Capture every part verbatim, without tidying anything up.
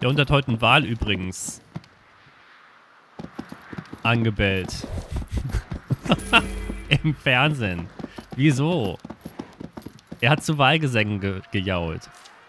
Der Hund hat heute einen Wal übrigens angebellt. Im Fernsehen. Wieso? Er hat zu Wahlgesängen ge gejault.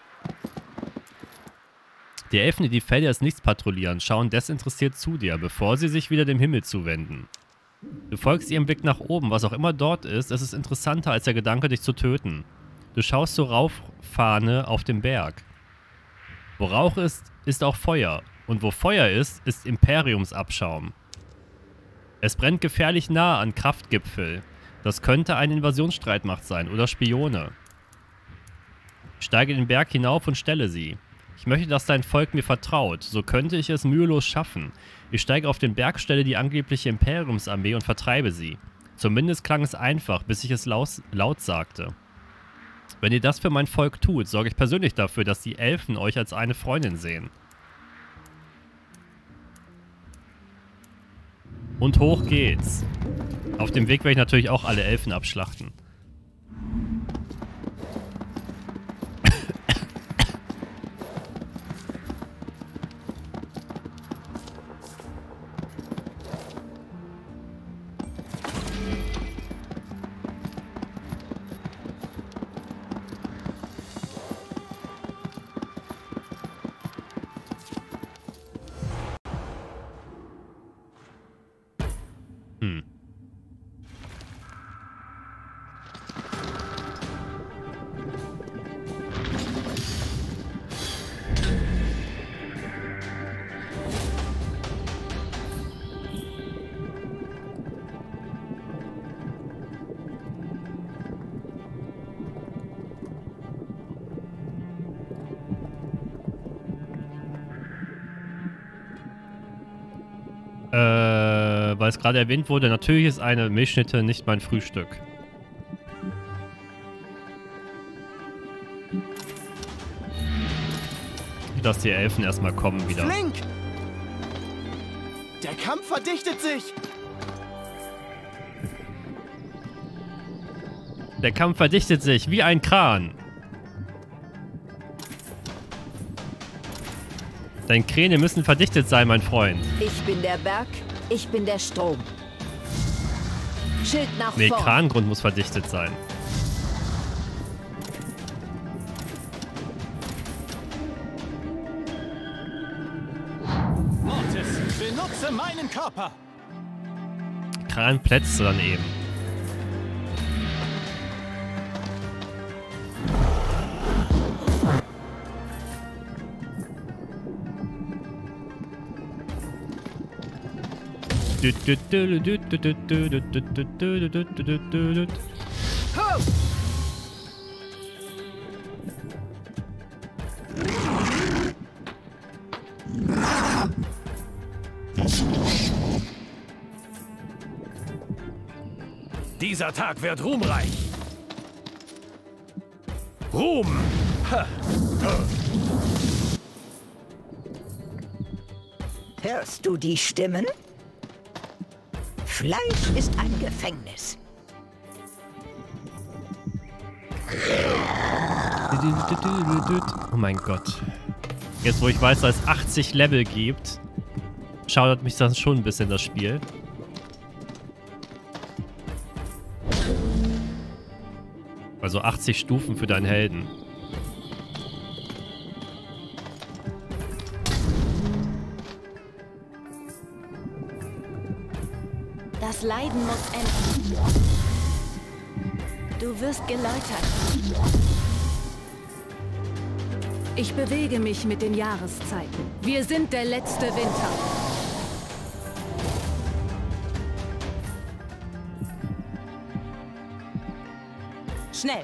Die Elfen, die die Felder des Nichts patrouillieren, schauen desinteressiert zu dir, bevor sie sich wieder dem Himmel zuwenden. Du folgst ihrem Blick nach oben, was auch immer dort ist, es ist interessanter als der Gedanke, dich zu töten. Du schaust zur Rauchfahne auf dem Berg. Wo Rauch ist, ist auch Feuer. Und wo Feuer ist, ist Imperiumsabschaum. Es brennt gefährlich nah an Kraftgipfel. Das könnte eine Invasionsstreitmacht sein oder Spione. Ich steige den Berg hinauf und stelle sie. Ich möchte, dass dein Volk mir vertraut. So könnte ich es mühelos schaffen. Ich steige auf den Berg, stelle die angebliche Imperiumsarmee und vertreibe sie. Zumindest klang es einfach, bis ich es laut, laut sagte. Wenn ihr das für mein Volk tut, sorge ich persönlich dafür, dass die Elfen euch als eine Freundin sehen. Und hoch geht's. Auf dem Weg werde ich natürlich auch alle Elfen abschlachten. Hm. Äh, weil es gerade erwähnt wurde, natürlich ist eine Milchschnitte nicht mein Frühstück. Ich lasse die Elfen erstmal kommen wieder. Flink! Der Kampf verdichtet sich! Der Kampf verdichtet sich wie ein Kran. Deine Kräne müssen verdichtet sein, mein Freund. Ich bin der Berg, ich bin der Strom. Schild nach Nee, vorn. Krangrund muss verdichtet sein. Mortis, benutze meinen Körper! Kran plätzt dann eben. Dieser Tag wird ruhmreich. Ruhm! Ha. Hörst du die Stimmen? Fleisch ist ein Gefängnis. Oh mein Gott. Jetzt, wo ich weiß, dass es achtzig Level gibt, schaudert mich das schon ein bisschen, das Spiel. Also achtzig Stufen für deinen Helden. Das Leiden muss enden. Du wirst geläutert. Ich bewege mich mit den Jahreszeiten. Wir sind der letzte Winter. Schnell.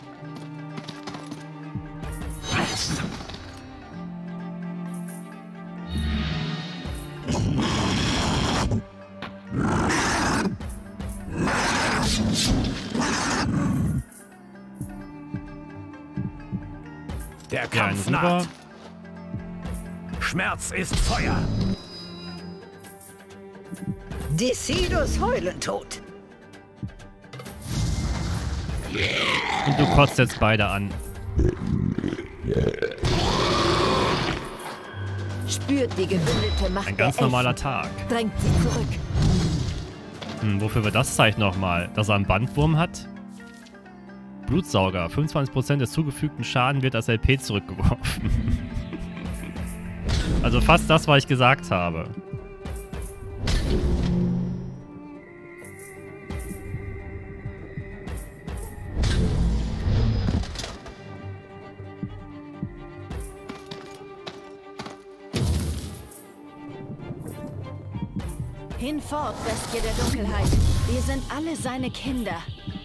Der Kampf naht. Schmerz ist Feuer. Decidus Heulentod. Und du kotzt jetzt beide an. Spürt die gebündelte Macht Ein ganz der Elfen. normaler Tag. Drängt sie zurück. Hm, wofür wird das Zeichen nochmal? Dass er einen Bandwurm hat? Blutsauger. fünfundzwanzig Prozent des zugefügten Schaden wird als L P zurückgeworfen. Also fast das, was ich gesagt habe. Hinfort, Bestie der Dunkelheit. Wir sind alle seine Kinder.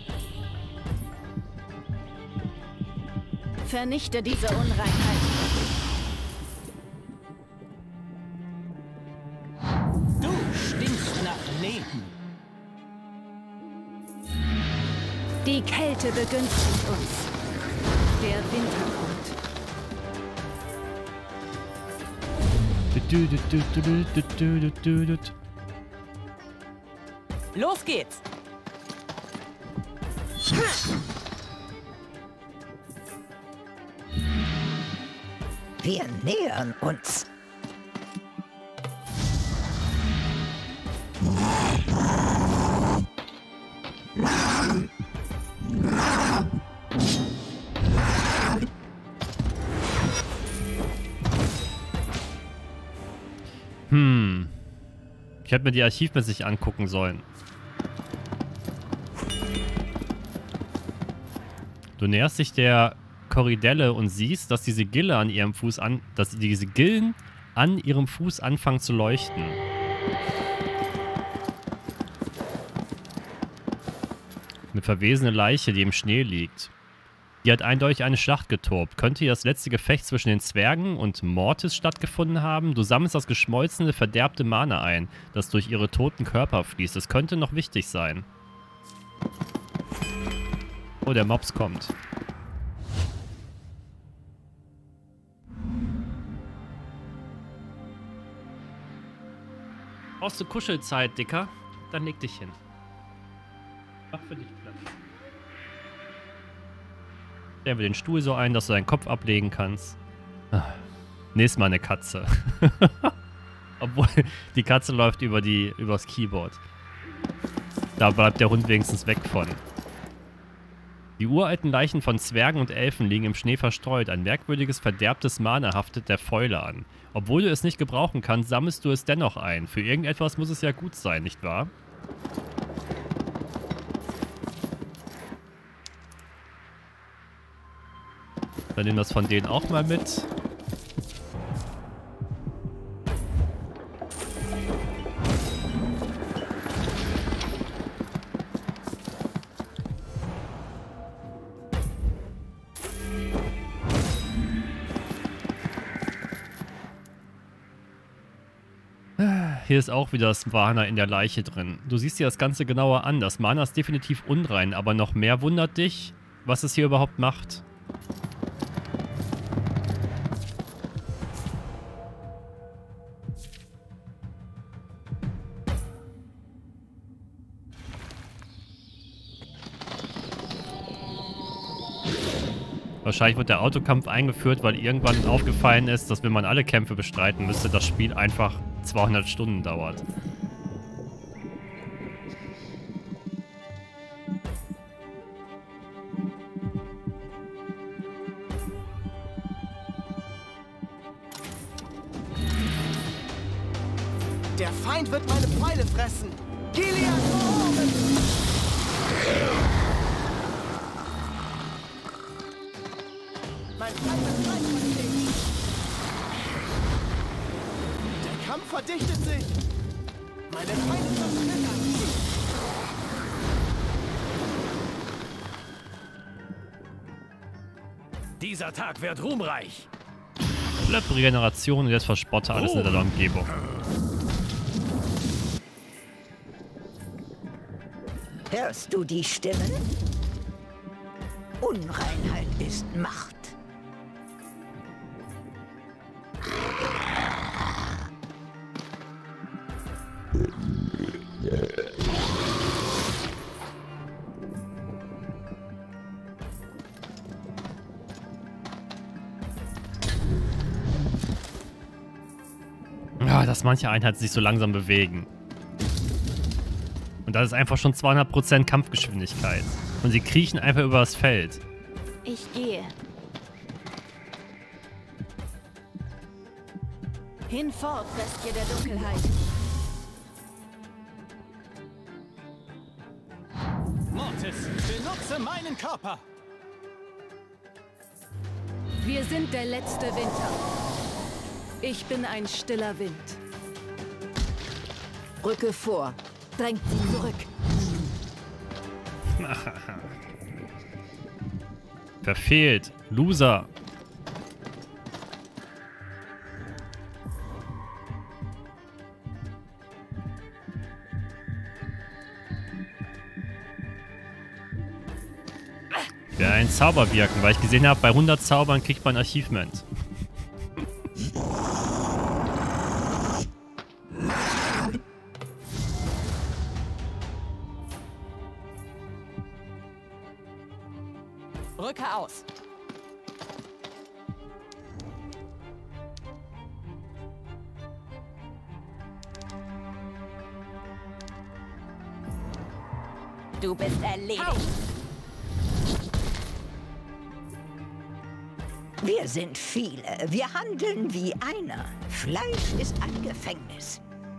Vernichte diese Unreinheit. Du stinkst nach Leben. Die Kälte begünstigt uns. Der Winter kommt. Du, du, du, du, du, du, du, du, du. Los geht's! Wir nähern uns. Hm. Ich hätte mir die Archivmessage angucken sollen. Du näherst dich der Korridelle und siehst, dass die Sigille an ihrem Fuß an, dass die Sigillen an ihrem Fuß anfangen zu leuchten. Eine verwesene Leiche, die im Schnee liegt. Die hat eindeutig eine Schlacht getobt. Könnte hier das letzte Gefecht zwischen den Zwergen und Mortis stattgefunden haben? Du sammelst das geschmolzene, verderbte Mana ein, das durch ihre toten Körper fließt. Es könnte noch wichtig sein. Oh, der Mops kommt. Brauchst du Kuschelzeit, Dicker? Dann leg dich hin. Mach für dich Platz. Stellen wir den Stuhl so ein, dass du deinen Kopf ablegen kannst. Ah, nächstes Mal eine Katze. Obwohl, die Katze läuft über die, übers Keyboard. Da bleibt der Hund wenigstens weg von. Die uralten Leichen von Zwergen und Elfen liegen im Schnee verstreut. Ein merkwürdiges, verderbtes Mana haftet der Fäule an. Obwohl du es nicht gebrauchen kannst, sammelst du es dennoch ein. Für irgendetwas muss es ja gut sein, nicht wahr? Dann nehmen wir das von denen auch mal mit. Hier ist auch wieder das Mana in der Leiche drin. Du siehst dir das Ganze genauer an. Das Mana ist definitiv unrein, aber noch mehr wundert dich, was es hier überhaupt macht. Wahrscheinlich wird der Autokampf eingeführt, weil irgendwann aufgefallen ist, dass wenn man alle Kämpfe bestreiten müsste, das Spiel einfach zweihundert Stunden dauert. Der Feind wird meine Pfeile fressen. Gilead! Mein Feind wird Feind verstehen. Der Kampf verdichtet sich. Meine Feinde zersplittern. Dieser Tag wird ruhmreich. Blöpp, Regeneration und jetzt verspotte alles in der Umgebung. Hörst du die Stimmen? Unreinheit ist Macht. Ah, dass manche Einheiten sich so langsam bewegen. Und das ist einfach schon zweihundert Prozent Kampfgeschwindigkeit. Und sie kriechen einfach über das Feld. Ich gehe. Hinfort, Bestie der Dunkelheit. Mortis, benutze meinen Körper. Wir sind der letzte Winter. Ich bin ein stiller Wind. Rücke vor. Drängt sie zurück. Verfehlt. Loser. Ja, ein Zauber wirken, weil ich gesehen habe, bei hundert Zaubern kriegt man ein Achievement. Rücke aus. Du bist erledigt. Wir sind viele. Wir handeln wie einer. Fleisch ist ein Gefängnis.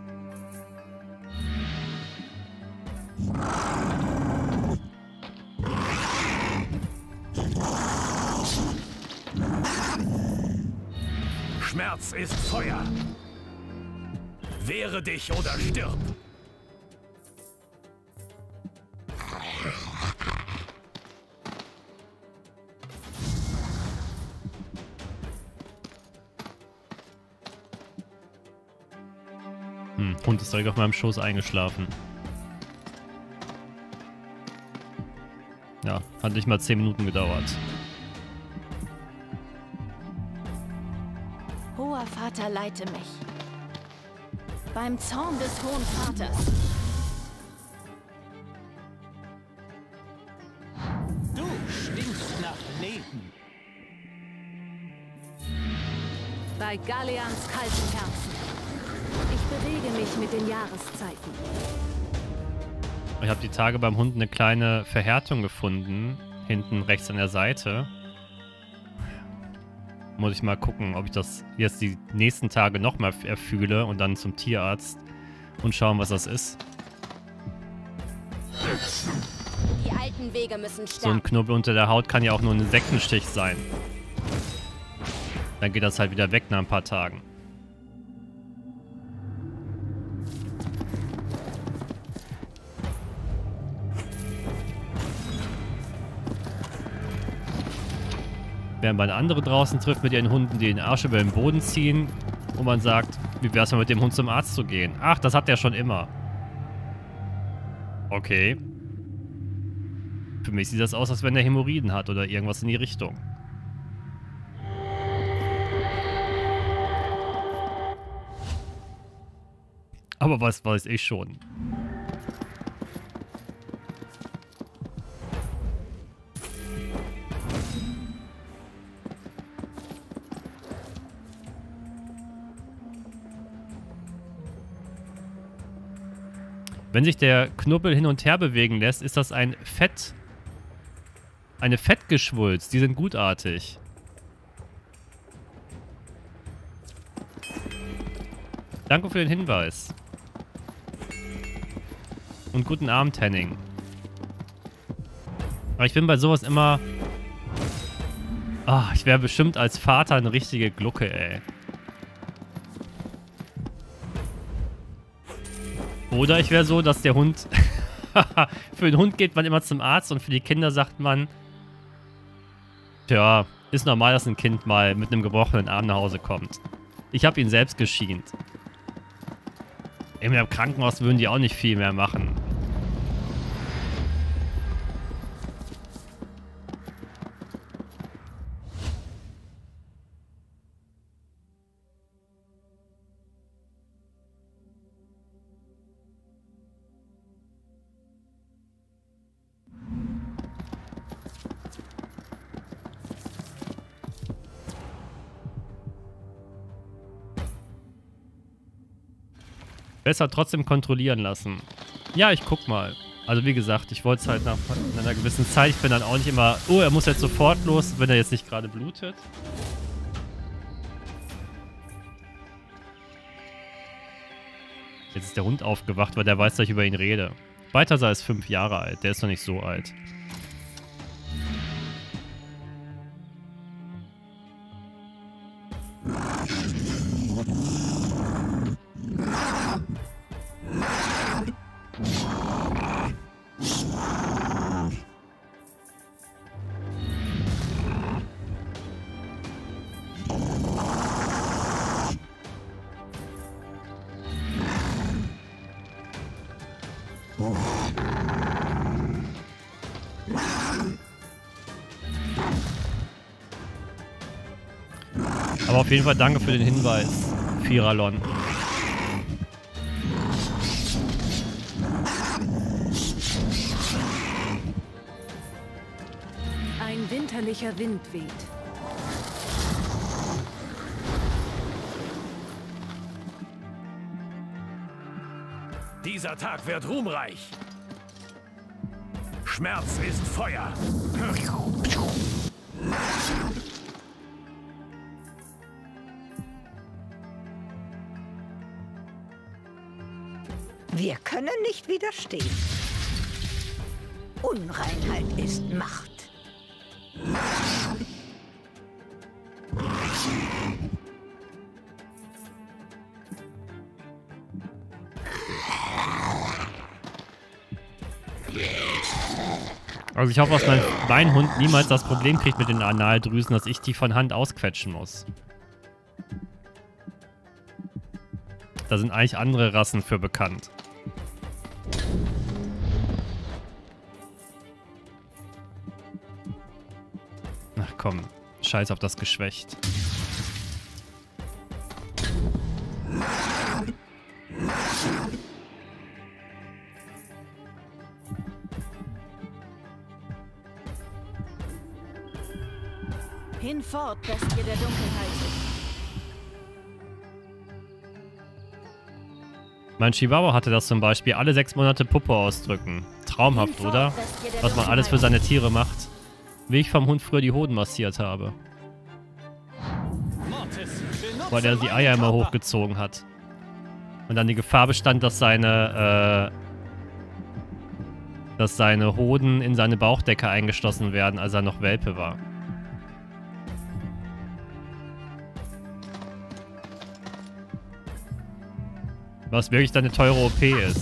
Schmerz ist Feuer. Wehre dich oder stirb. Hm, Hund ist direkt auf meinem Schoß eingeschlafen. Ja, hat nicht mal zehn Minuten gedauert. Hoher Vater, leite mich. Beim Zorn des Hohen Vaters. Du stinkst nach Leben. Bei Galeans kalten Herzen. Ich bewege mich mit den Jahreszeiten. Ich habe die Tage beim Hund eine kleine Verhärtung gefunden. Hinten rechts an der Seite. Muss ich mal gucken, ob ich das jetzt die nächsten Tage nochmal erfühle und dann zum Tierarzt und schauen, was das ist. Die alten Wege müssen So ein Knubbel unter der Haut kann ja auch nur ein Insektenstich sein. Dann geht das halt wieder weg nach ein paar Tagen. Während man andere draußen trifft mit ihren Hunden, die den Arsch über den Boden ziehen und man sagt, wie wär's mal mit dem Hund zum Arzt zu gehen? Ach, das hat der schon immer. Okay. Für mich sieht das aus, als wenn er Hämorrhoiden hat oder irgendwas in die Richtung. Aber was weiß ich schon. Wenn sich der Knubbel hin und her bewegen lässt, ist das ein Fett... Eine Fettgeschwulst. Die sind gutartig. Danke für den Hinweis. Und guten Abend, Henning. Aber ich bin bei sowas immer... Ah, ich wäre bestimmt als Vater eine richtige Glucke, ey. Oder ich wäre so, dass der Hund... Für den Hund geht man immer zum Arzt und für die Kinder sagt man... Tja, ist normal, dass ein Kind mal mit einem gebrochenen Arm nach Hause kommt. Ich habe ihn selbst geschient. Im Krankenhaus würden die auch nicht viel mehr machen. Besser trotzdem kontrollieren lassen. Ja, ich guck mal. Also wie gesagt, ich wollte es halt nach einer gewissen Zeit. Ich bin dann auch nicht immer... Oh, er muss jetzt sofort los, wenn er jetzt nicht gerade blutet. Jetzt ist der Hund aufgewacht, weil der weiß, dass ich über ihn rede. Balthasar ist fünf Jahre alt. Der ist noch nicht so alt. Aber auf jeden Fall danke für den Hinweis, Firalon. Ein winterlicher Wind weht. Dieser Tag wird ruhmreich. Schmerz ist Feuer. Wir können nicht widerstehen. Unreinheit ist Macht. Also ich hoffe, dass mein, mein Hund niemals das Problem kriegt mit den Analdrüsen, dass ich die von Hand ausquetschen muss. Da sind eigentlich andere Rassen für bekannt. Ach komm, scheiß auf das Geschwächt. Hinfort, Bestie der Dunkelheit. Mein Chihuahua hatte das zum Beispiel, alle sechs Monate Puppe ausdrücken. Traumhaft, oder? Was man alles für seine Tiere macht. Wie ich vom Hund früher die Hoden massiert habe. Weil er die Eier immer hochgezogen hat. Und dann die Gefahr bestand, dass seine, äh, dass seine Hoden in seine Bauchdecke eingeschlossen werden, als er noch Welpe war. Was wirklich dann eine teure O P ist.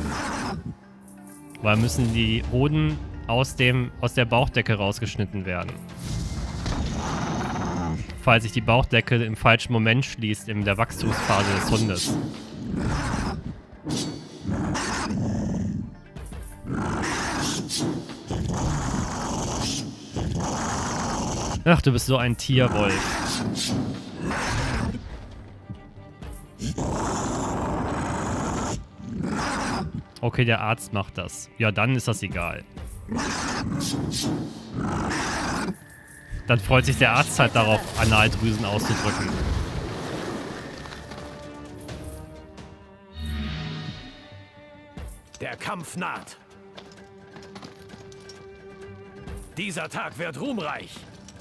Weil müssen die Hoden aus, dem, aus der Bauchdecke rausgeschnitten werden. Falls sich die Bauchdecke im falschen Moment schließt, in der Wachstumsphase des Hundes. Ach, du bist so ein Tierwolf. Okay, der Arzt macht das. Ja, dann ist das egal. Dann freut sich der Arzt halt darauf, Analdrüsen auszudrücken. Der Kampf naht. Dieser Tag wird ruhmreich.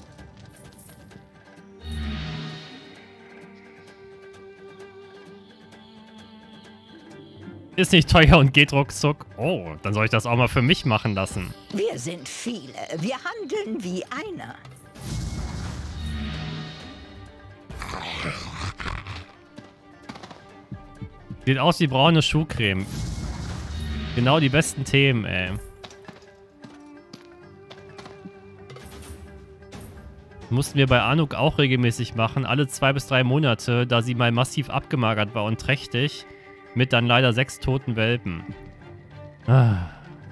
Ist nicht teuer und geht ruckzuck. Oh, dann soll ich das auch mal für mich machen lassen. Wir sind viele. Wir handeln wie einer. Sieht aus wie braune Schuhcreme. Genau die besten Themen, ey. Mussten wir bei Anuk auch regelmäßig machen. Alle zwei bis drei Monate, da sie mal massiv abgemagert war und trächtig. Mit dann leider sechs toten Welpen. Ah.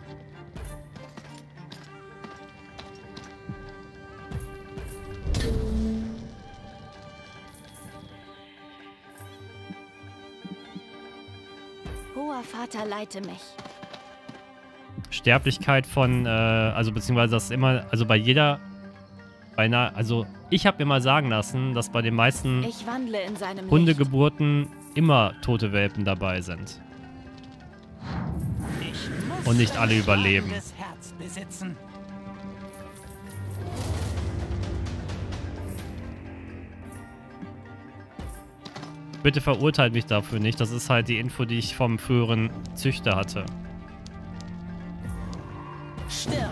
Hoher Vater, leite mich. Sterblichkeit von, äh, also beziehungsweise das immer, also bei jeder, bei einer, also ich habe mir mal sagen lassen, dass bei den meisten Ich wandle in seinem Hundegeburten immer tote Welpen dabei sind. Und nicht alle überleben. Herz besitzen. Bitte verurteilt mich dafür nicht. Das ist halt die Info, die ich vom früheren Züchter hatte. Stirb!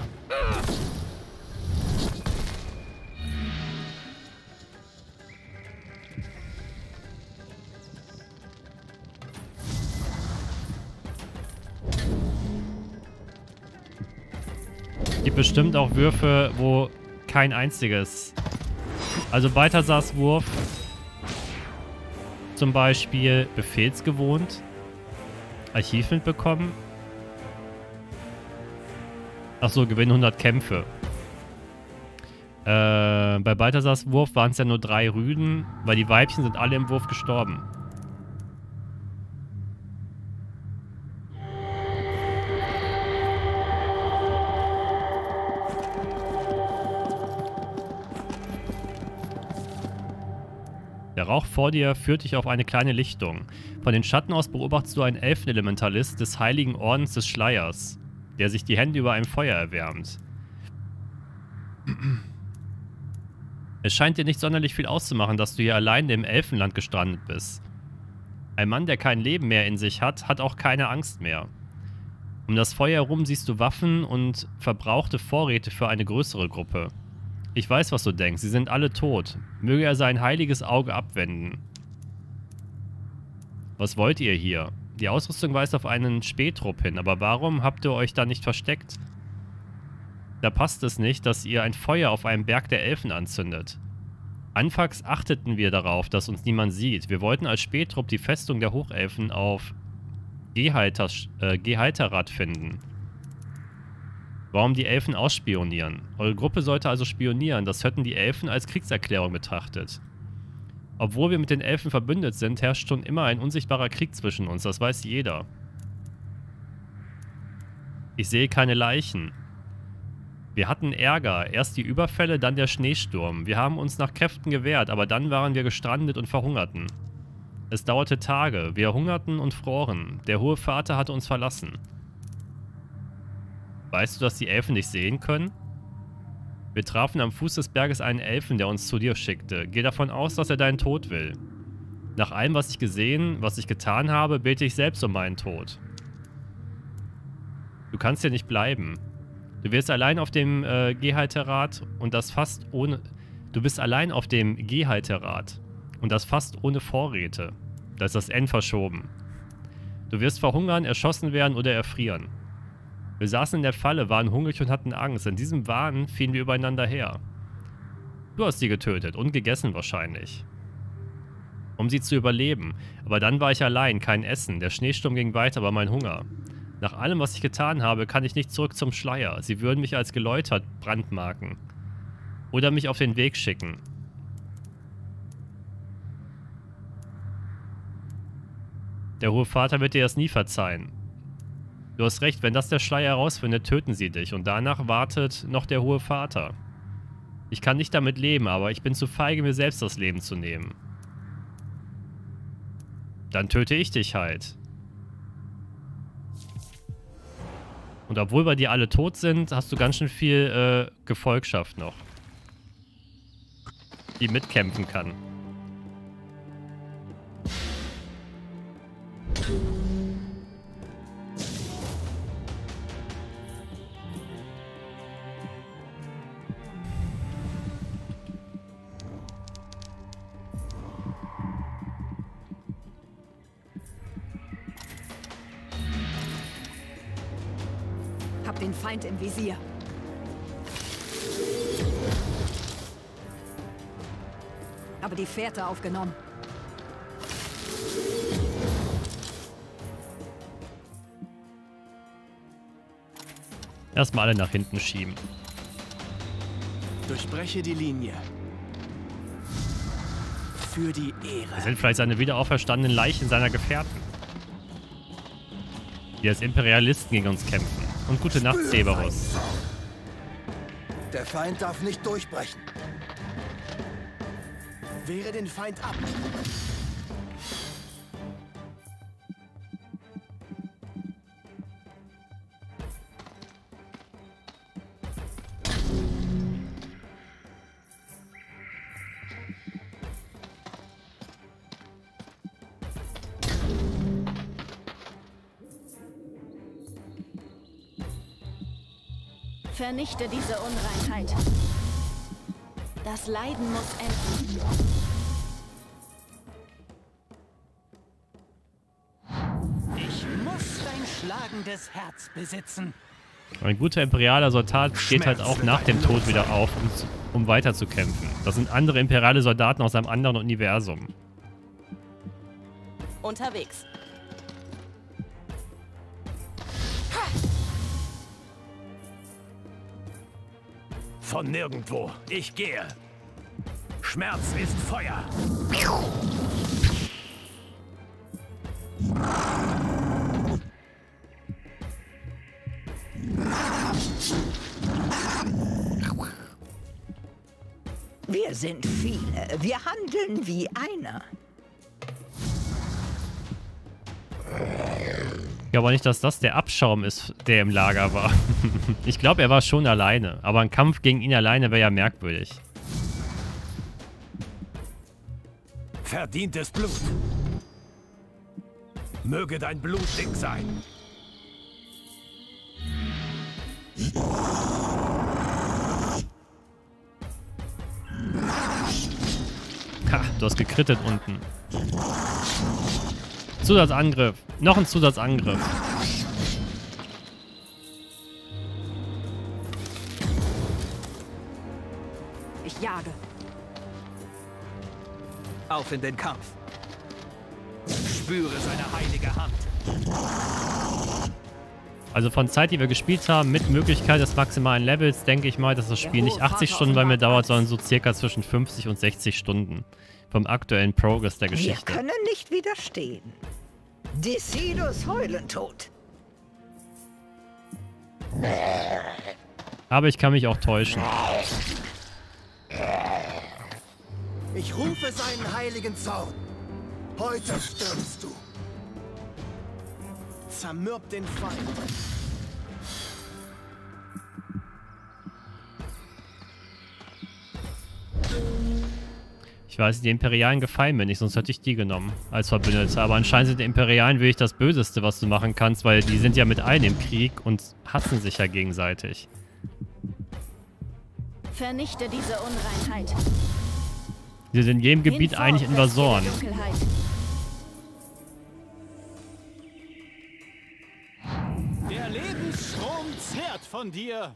Gibt bestimmt auch Würfe, wo kein einziges. Also Balthasars Wurf. Zum Beispiel befehlsgewohnt. Archiv mitbekommen. Achso, gewinnen hundert Kämpfe. Äh, bei Balthasars Wurf waren es ja nur drei Rüden, weil die Weibchen sind alle im Wurf gestorben. Der Rauch vor dir führt dich auf eine kleine Lichtung. Von den Schatten aus beobachtest du einen Elfenelementalist des Heiligen Ordens des Schleiers, der sich die Hände über einem Feuer erwärmt. Es scheint dir nicht sonderlich viel auszumachen, dass du hier allein im Elfenland gestrandet bist. Ein Mann, der kein Leben mehr in sich hat, hat auch keine Angst mehr. Um das Feuer herum siehst du Waffen und verbrauchte Vorräte für eine größere Gruppe. Ich weiß, was du denkst. Sie sind alle tot. Möge er sein heiliges Auge abwenden. Was wollt ihr hier? Die Ausrüstung weist auf einen Spähtrupp hin, aber warum habt ihr euch da nicht versteckt? Da passt es nicht, dass ihr ein Feuer auf einem Berg der Elfen anzündet. Anfangs achteten wir darauf, dass uns niemand sieht. Wir wollten als Spähtrupp die Festung der Hochelfen auf Gehalter, äh, Gehalterrad finden. Warum die Elfen ausspionieren? Eure Gruppe sollte also spionieren. Das hätten die Elfen als Kriegserklärung betrachtet. Obwohl wir mit den Elfen verbündet sind, herrscht schon immer ein unsichtbarer Krieg zwischen uns. Das weiß jeder. Ich sehe keine Leichen. Wir hatten Ärger. Erst die Überfälle, dann der Schneesturm. Wir haben uns nach Kräften gewehrt, aber dann waren wir gestrandet und verhungerten. Es dauerte Tage. Wir hungerten und froren. Der Hohe Vater hatte uns verlassen. Weißt du, dass die Elfen dich sehen können? Wir trafen am Fuß des Berges einen Elfen, der uns zu dir schickte. Geh davon aus, dass er deinen Tod will. Nach allem, was ich gesehen, was ich getan habe, bete ich selbst um meinen Tod. Du kannst hier nicht bleiben. Du wirst allein auf dem äh, Gehalterrad und das fast ohne... Du bist allein auf dem Gehalterrad und das fast ohne Vorräte. Da ist das N verschoben. Du wirst verhungern, erschossen werden oder erfrieren. Wir saßen in der Falle, waren hungrig und hatten Angst. In diesem Wahn fielen wir übereinander her. Du hast sie getötet und gegessen wahrscheinlich. Um sie zu überleben. Aber dann war ich allein, kein Essen. Der Schneesturm ging weiter, aber mein Hunger. Nach allem, was ich getan habe, kann ich nicht zurück zum Schleier. Sie würden mich als geläutert brandmarken. Oder mich auf den Weg schicken. Der Hohe Vater wird dir das nie verzeihen. Du hast recht, wenn das der Schleier herausfindet, töten sie dich. Und danach wartet noch der Hohe Vater. Ich kann nicht damit leben, aber ich bin zu feige, mir selbst das Leben zu nehmen. Dann töte ich dich halt. Und obwohl bei dir alle tot sind, hast du ganz schön viel äh, Gefolgschaft noch. Die mitkämpfen kann. Hab den Feind im Visier. Habe die Fährte aufgenommen. Erstmal alle nach hinten schieben. Durchbreche die Linie. Für die Ehre. Das sind vielleicht seine wiederauferstandenen Leichen seiner Gefährten. Die als Imperialisten gegen uns kämpfen. Und gute Nacht, Cerberus. Der Feind darf nicht durchbrechen. Wehre den Feind ab. Vernichte diese Unreinheit. Das Leiden muss enden. Ich muss dein schlagendes Herz besitzen. Ein guter imperialer Soldat steht halt auch nach dem Tod wieder auf, um, zu, um weiter zu kämpfen. Das sind andere imperiale Soldaten aus einem anderen Universum. Unterwegs. Von nirgendwo. Ich gehe. Schmerz ist Feuer. Wir sind viele. Wir handeln wie einer. Ich glaube nicht, dass das der Abschaum ist, der im Lager war. Ich glaube, er war schon alleine. Aber ein Kampf gegen ihn alleine wäre ja merkwürdig. Verdientes Blut. Möge dein Blut dick sein. Ha, du hast gekrittet unten. Zusatzangriff. Noch ein Zusatzangriff. Ich jage. Auf in den Kampf. Spüre seine heilige Hand. Also von Zeit, die wir gespielt haben, mit Möglichkeit des maximalen Levels, denke ich mal, dass das Spiel nicht achtzig Stunden bei mir dauert, sondern so circa zwischen fünfzig und sechzig Stunden. Vom aktuellen Progress der Geschichte. Wir können nicht widerstehen. Decidus Heulentod. Aber ich kann mich auch täuschen. Ich rufe seinen heiligen Zorn. Heute stirbst du. Zermürbt den Feind. Ich weiß, die Imperialen gefallen mir nicht, sonst hätte ich die genommen als Verbündete. Aber anscheinend sind die Imperialen wirklich das Böseste, was du machen kannst, weil die sind ja mit allen im Krieg und hassen sich ja gegenseitig. Vernichte diese Unreinheit. Sie sind in jedem Gebiet Hinfort, eigentlich Invasoren. Bestie der Dunkelheit. Der Lebensstrom zehrt von dir.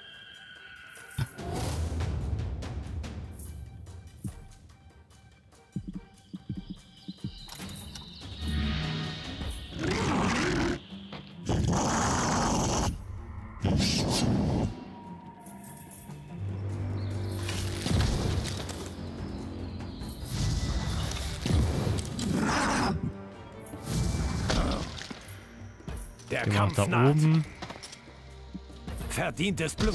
Der Gehen wir nach Kampf da naht. oben. Verdientes Blut.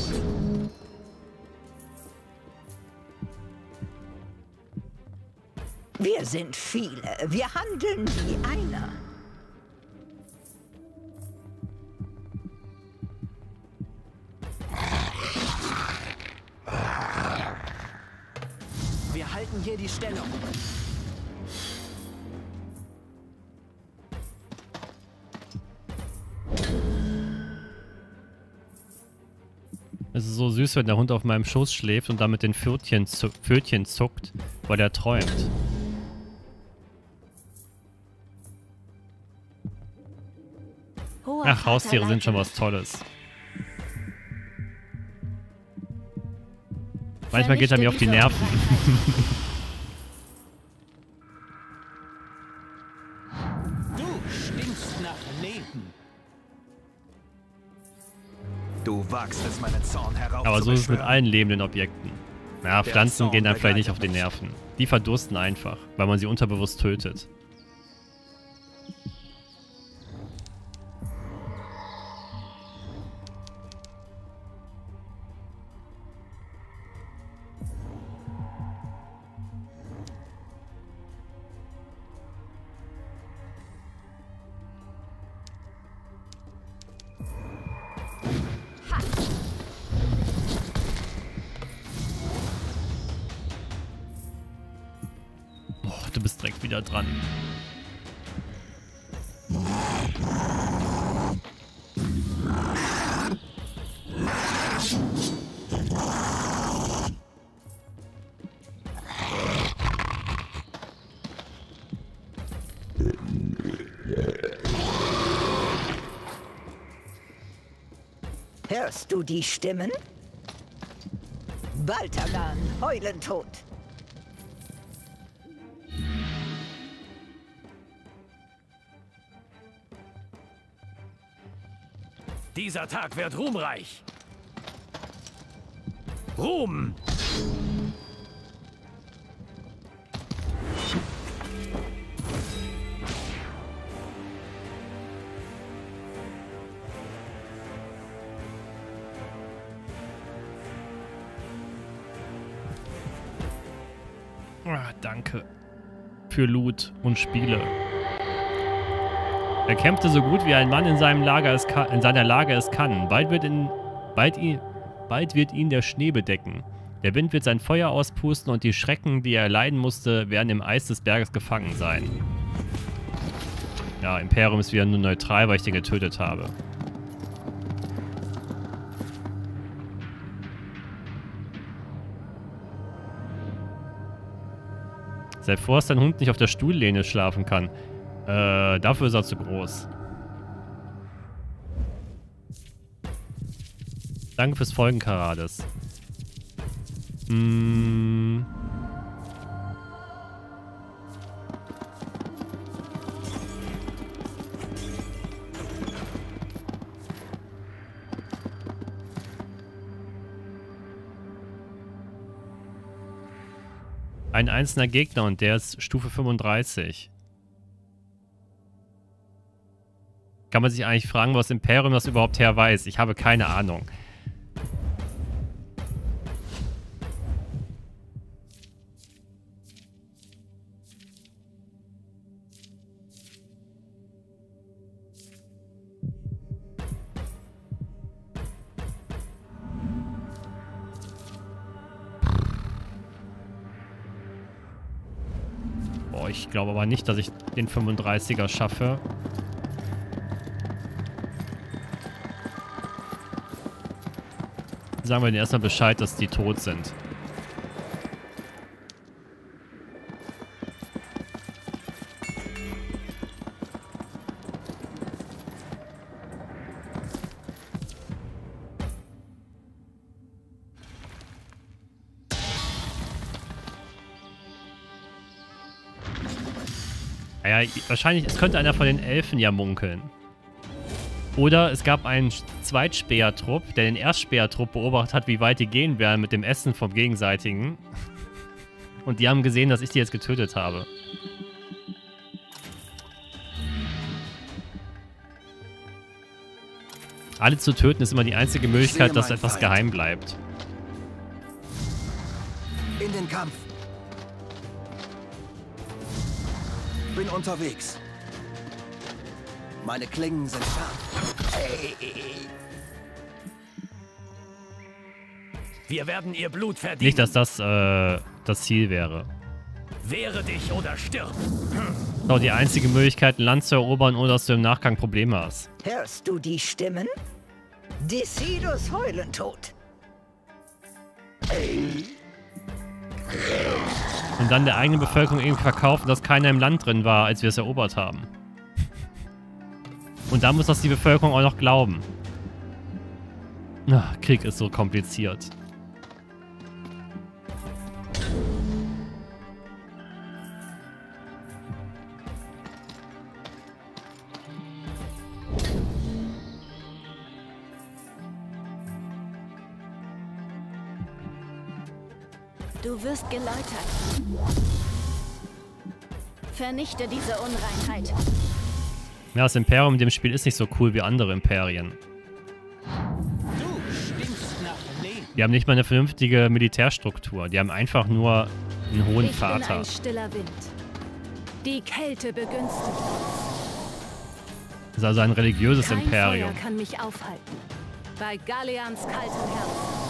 Wir sind viele. Wir handeln wie einer. Wir halten hier die Stellung. Es ist so süß, wenn der Hund auf meinem Schoß schläft und damit den Pfötchen, zu Pfötchen zuckt, weil er träumt. Hoher Ach, Haustiere Vater sind schon leitet. was Tolles. Manchmal geht er mir auf die Vernichte Nerven. diese Unreinheit. Du stinkst nach Leben. Du wagst es, meinen Zorn heraufzubeschwören. Aber so ist es mit allen lebenden Objekten. Ja, Der Pflanzen Zorn gehen dann vielleicht nicht begleitet auf die mich. Nerven. Die verdursten einfach, weil man sie unterbewusst tötet. Boah, du bist direkt wieder dran. Hörst du die Stimmen? Baltagan, heulen tot. Dieser Tag wird ruhmreich. Ruhm! Ah, danke für Loot und Spiele. Er kämpfte so gut wie ein Mann in, seinem Lager es kann, in seiner Lage es kann. Bald wird, in, bald, ihn, bald wird ihn der Schnee bedecken. Der Wind wird sein Feuer auspusten und die Schrecken, die er erleiden musste, werden im Eis des Berges gefangen sein. Ja, Imperium ist wieder nur neutral, weil ich den getötet habe. Sei froh, dass dein Hund nicht auf der Stuhllehne schlafen kann. Äh, dafür ist er zu groß. Danke fürs Folgen, Karades. Hm. Ein einzelner Gegner und der ist Stufe fünfunddreißig. Kann man sich eigentlich fragen, was Imperium das überhaupt her weiß? Ich habe keine Ahnung. Boah, ich glaube aber nicht, dass ich den fünfunddreißiger schaffe. Sagen wir denen erstmal Bescheid, dass die tot sind. Naja, wahrscheinlich, es könnte einer von den Elfen ja munkeln. Oder es gab einen Zweitspähertrupp, der den Erstspähertrupp beobachtet hat, wie weit die gehen werden mit dem Essen vom Gegenseitigen. Und die haben gesehen, dass ich die jetzt getötet habe. Alle zu töten ist immer die einzige Möglichkeit, dass etwas Feind. geheim bleibt. In den Kampf. Bin unterwegs. Meine Klingen sind scharf. Wir werden ihr Blut verdienen. Nicht, dass das äh, das Ziel wäre. Wehre dich oder stirb. Das ist auch die einzige Möglichkeit, ein Land zu erobern, ohne dass du im Nachgang Probleme hast. Hörst du die Stimmen? Decidus heulen tot. Und dann der eigenen Bevölkerung irgendwie verkaufen, dass keiner im Land drin war, als wir es erobert haben. Und da muss das die Bevölkerung auch noch glauben. Ach, Krieg ist so kompliziert. Du wirst geläutert. Vernichte diese Unreinheit. Ja, das Imperium in dem Spiel ist nicht so cool wie andere Imperien. Die haben nicht mal eine vernünftige Militärstruktur. Die haben einfach nur einen hohen Ich Vater. bin ein stiller Wind. Die Kälte begünstigt uns. Das ist also ein religiöses Kein Imperium. Feuer kann mich aufhalten. Bei Gallians kaltem Herzen.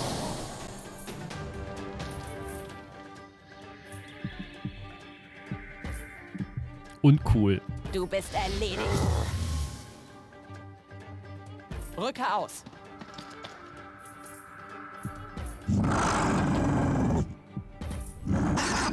Uncool. Du bist erledigt. Rücke aus.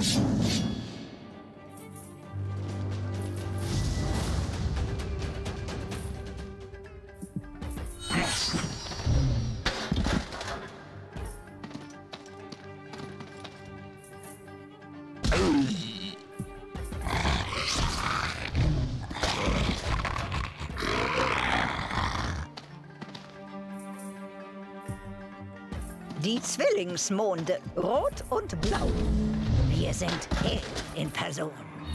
Die Zwillingsmonde, rot und blau. Wir sind Hel in Person.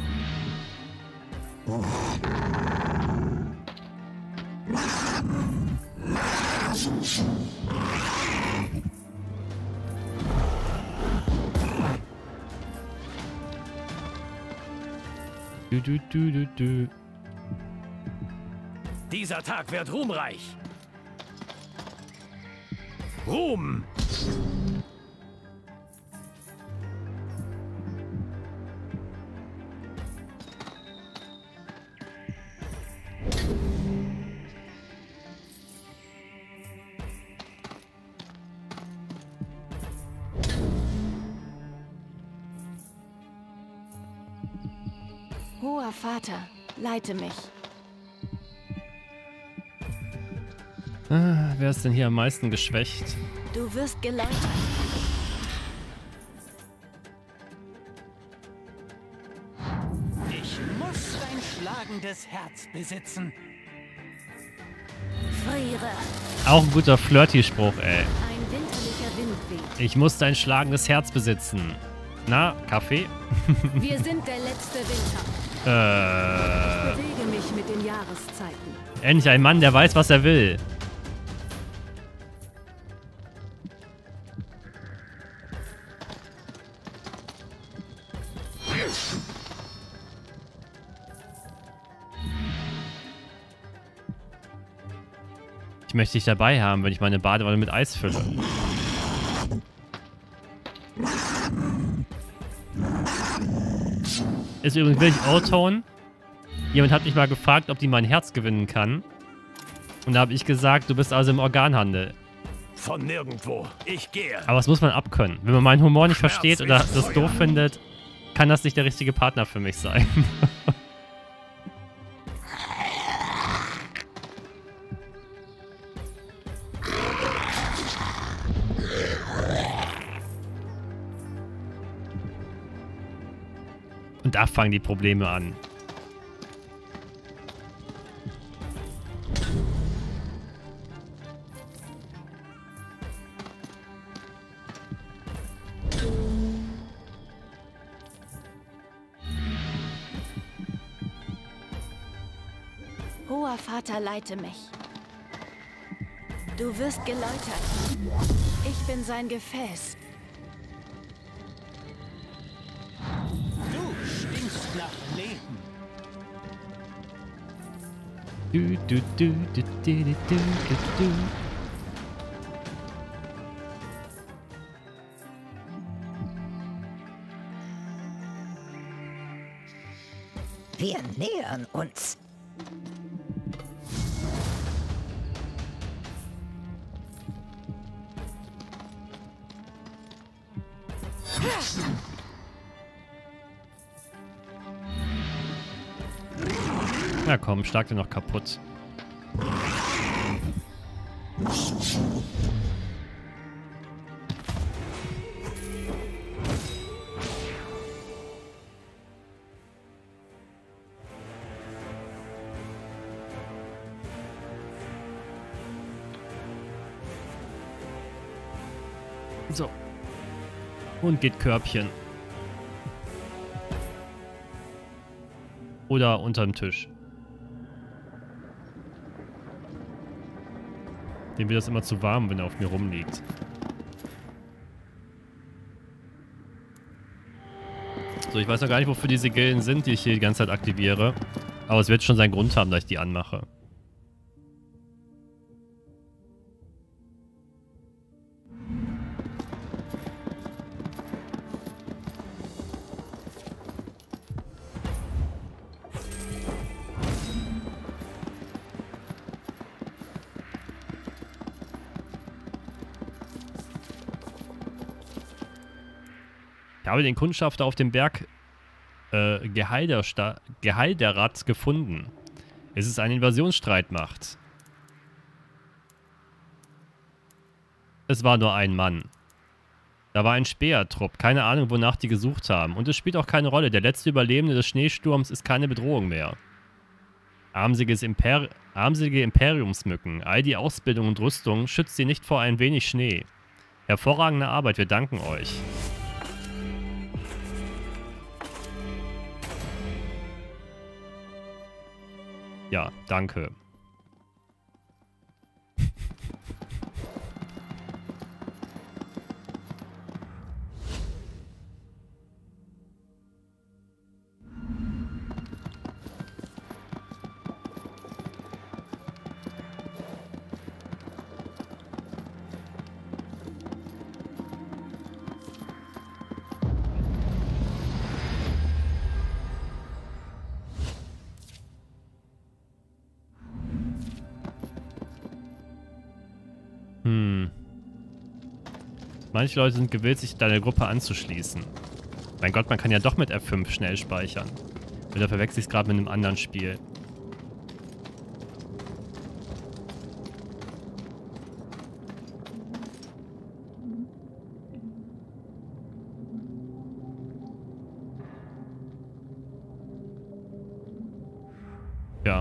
Du, du, du, du, du. Dieser Tag wird ruhmreich. Ruhm! Hoher Vater, leite mich. Ah, wer ist denn hier am meisten geschwächt? Du wirst geläutert. Ich muss dein schlagendes Herz besitzen. Friere. Auch ein guter Flirty-Spruch, ey. Ein winterlicher Wind weht. Ich muss dein schlagendes Herz besitzen. Na, Kaffee? Wir sind der letzte Winter. äh... Ich bewege mich mit den Jahreszeiten. Endlich ein Mann, der weiß, was er will. Ich möchte dich dabei haben, wenn ich meine Badewanne mit Eis fülle. Ist übrigens wirklich O-Tone. Jemand hat mich mal gefragt, ob die mein Herz gewinnen kann. Und da habe ich gesagt, du bist also im Organhandel. Von nirgendwo. Ich gehe. Aber das muss man abkönnen. Wenn man meinen Humor nicht versteht oder das doof findet, kann das nicht der richtige Partner für mich sein. Und da fangen die Probleme an. Hoher Vater, leite mich. Du wirst geläutert. Ich bin sein Gefäß. Du stinkst nach Leben. Du, du, du, du, du, du, du, du. Wir nähern uns. Na komm, schlag den noch kaputt. So. Und geht Körbchen. Oder unterm Tisch. Dem wird das immer zu warm, wenn er auf mir rumliegt. So, ich weiß noch gar nicht, wofür diese Gilden sind, die ich hier die ganze Zeit aktiviere. Aber es wird schon seinen Grund haben, dass ich die anmache. Ich Ich habe den Kundschafter auf dem Berg äh, Geheidersta- Geheiderat gefunden. Es ist eine Invasionsstreitmacht. Es war nur ein Mann. Da war ein Spähertrupp. Keine Ahnung, wonach die gesucht haben. Und es spielt auch keine Rolle. Der letzte Überlebende des Schneesturms ist keine Bedrohung mehr. Armsiges Imper- armselige Imperiumsmücken. All die Ausbildung und Rüstung schützt sie nicht vor ein wenig Schnee. Hervorragende Arbeit. Wir danken euch. Ja, danke. Hm. Manche Leute sind gewillt, sich deiner Gruppe anzuschließen. Mein Gott, man kann ja doch mit F fünf schnell speichern. Oder verwechsel ich es gerade mit einem anderen Spiel? Ja.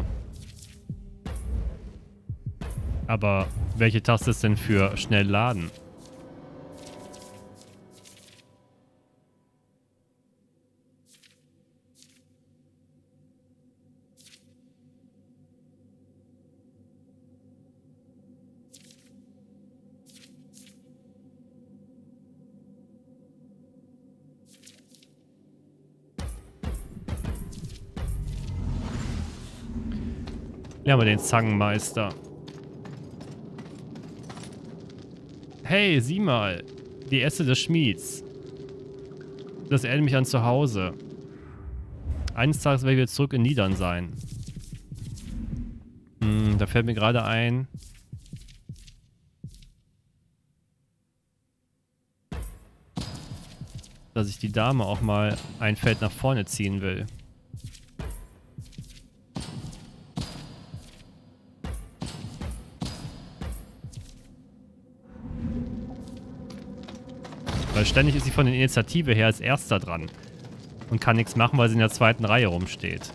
Aber welche Taste ist denn für schnell laden? Ja, wir den Zangenmeister. Hey, sieh mal. Die Äste des Schmieds. Das erinnert mich an zu Hause. Eines Tages werde ich wieder zurück in Niedern sein. Hm, da fällt mir gerade ein. Dass ich die Dame auch mal ein Feld nach vorne ziehen will. Weil ständig ist sie von der Initiative her als Erster dran. Und kann nichts machen, weil sie in der zweiten Reihe rumsteht.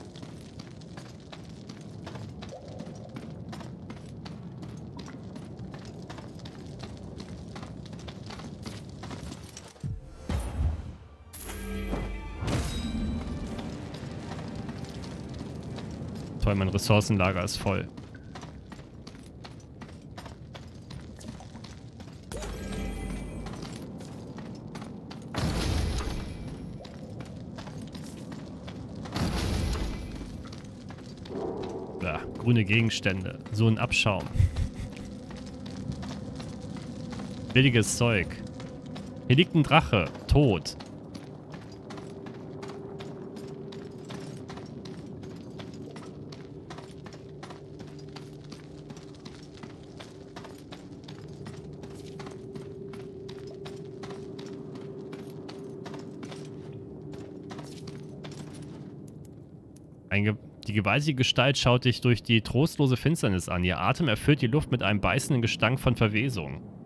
Toll, mein Ressourcenlager ist voll. Grüne Gegenstände. So ein Abschaum. Billiges Zeug. Hier liegt ein Drache. Tot. Ein Ge Die gewaltige Gestalt schaut dich durch die trostlose Finsternis an. Ihr Atem erfüllt die Luft mit einem beißenden Gestank von Verwesung.